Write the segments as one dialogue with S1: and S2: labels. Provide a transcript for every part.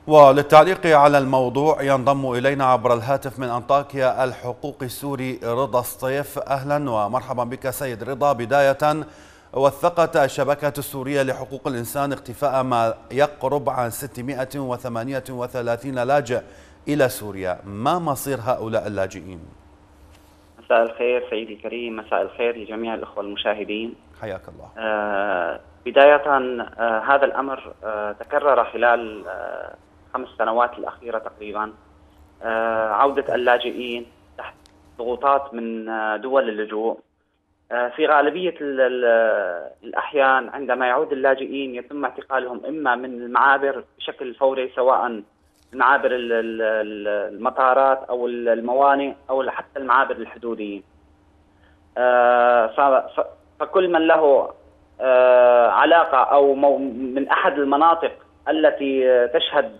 S1: وللتعليق على الموضوع ينضم إلينا عبر الهاتف من أنطاكيا الحقوقي السوري رضا الصيف. أهلا ومرحبا بك سيد رضا. بداية، وثقت الشبكة السورية لحقوق الإنسان اختفاء ما يقرب عن 638 لاجئ إلى سوريا. ما مصير هؤلاء اللاجئين؟
S2: مساء الخير سيدي الكريم، مساء الخير لجميع الأخوة المشاهدين.
S1: حياك الله.
S2: بداية، هذا الأمر تكرر خلال 5 سنوات الأخيرة تقريبا. عودة اللاجئين تحت ضغوطات من دول اللجوء. في غالبية الأحيان عندما يعود اللاجئين يتم اعتقالهم إما من المعابر بشكل فوري، سواء معابر المطارات أو الموانئ أو حتى المعابر الحدودية. فكل من له علاقة أو من أحد المناطق التي تشهد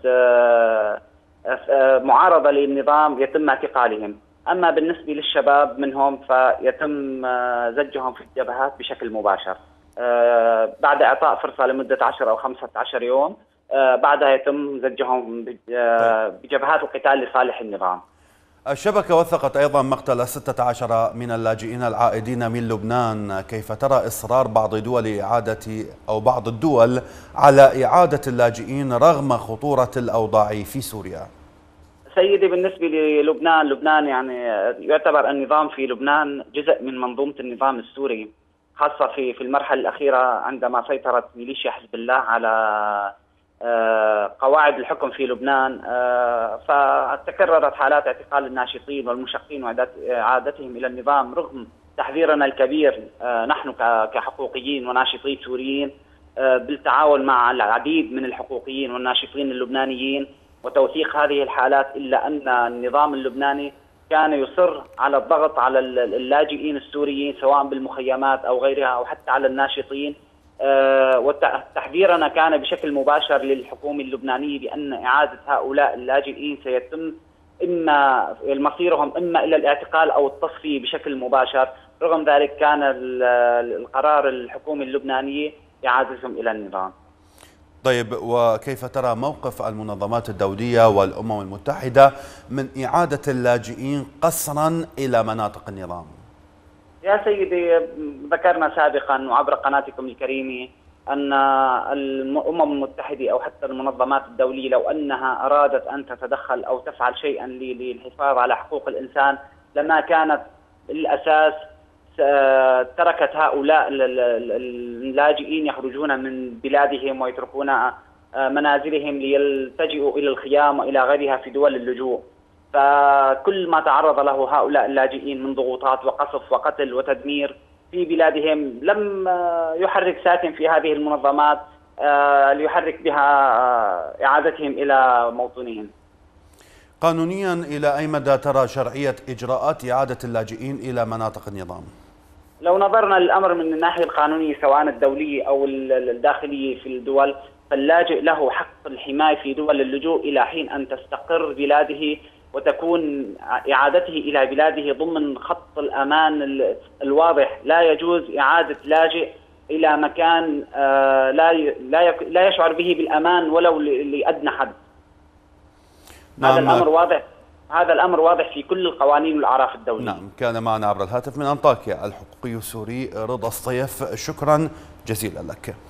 S2: معارضة للنظام يتم اعتقالهم. أما بالنسبة للشباب منهم فيتم زجهم في الجبهات بشكل مباشر بعد إعطاء فرصة لمدة 10 أو 15 يوم. بعدها يتم زجهم بجبهات القتال لصالح النظام.
S1: الشبكة وثقت أيضا مقتل 16 من اللاجئين العائدين من لبنان. كيف ترى إصرار بعض بعض الدول على إعادة اللاجئين رغم خطورة الأوضاع في سوريا؟
S2: سيدي، بالنسبة للبنان يعني يعتبر النظام في لبنان جزء من منظومة النظام السوري، خاصة في المرحلة الأخيرة عندما سيطرت ميليشيا حزب الله على قواعد الحكم في لبنان. فتكررت حالات اعتقال الناشطين والمشقين وإعادتهم إلى النظام رغم تحذيرنا الكبير نحن كحقوقيين وناشطين سوريين بالتعاون مع العديد من الحقوقيين والناشطين اللبنانيين وتوثيق هذه الحالات، إلا أن النظام اللبناني كان يصر على الضغط على اللاجئين السوريين سواء بالمخيمات أو غيرها أو حتى على الناشطين. وتحذيرنا كان بشكل مباشر للحكومة اللبنانية بأن إعادة هؤلاء اللاجئين سيتم إما مصيرهم إما إلى الاعتقال أو التصفية بشكل مباشر. رغم ذلك كان القرار الحكومة اللبنانية إعادتهم إلى النظام.
S1: طيب، وكيف ترى موقف المنظمات الدولية والأمم المتحدة من إعادة اللاجئين قسرا إلى مناطق النظام؟
S2: يا سيدي، ذكرنا سابقا وعبر قناتكم الكريمة أن الأمم المتحدة أو حتى المنظمات الدولية لو أنها أرادت أن تتدخل أو تفعل شيئا للحفاظ على حقوق الإنسان لما كانت الأساس تركت هؤلاء اللاجئين يخرجون من بلادهم ويتركون منازلهم ليلتجئوا إلى الخيام وإلى غيرها في دول اللجوء. فكل ما تعرض له هؤلاء اللاجئين من ضغوطات وقصف وقتل وتدمير في بلادهم لم يحرك ساكن في هذه المنظمات ليحرك بها إعادتهم إلى موطنهم.
S1: قانونيا إلى أي مدى ترى شرعية إجراءات إعادة اللاجئين إلى مناطق النظام؟
S2: لو نظرنا للأمر من الناحية القانونية سواء الدولية أو الداخلية في الدول، فاللاجئ له حق الحماية في دول اللجوء إلى حين أن تستقر بلاده وتكون إعادته إلى بلاده ضمن خط الأمان الواضح. لا يجوز إعادة لاجئ إلى مكان لا يشعر به بالأمان ولو لأدنى حد.
S1: نعم.
S2: هذا الأمر واضح في كل القوانين والأعراف الدولية.
S1: نعم. كان معنا عبر الهاتف من أنطاكيا الحقوقي السوري رضا الصيف. شكرا جزيلا لك.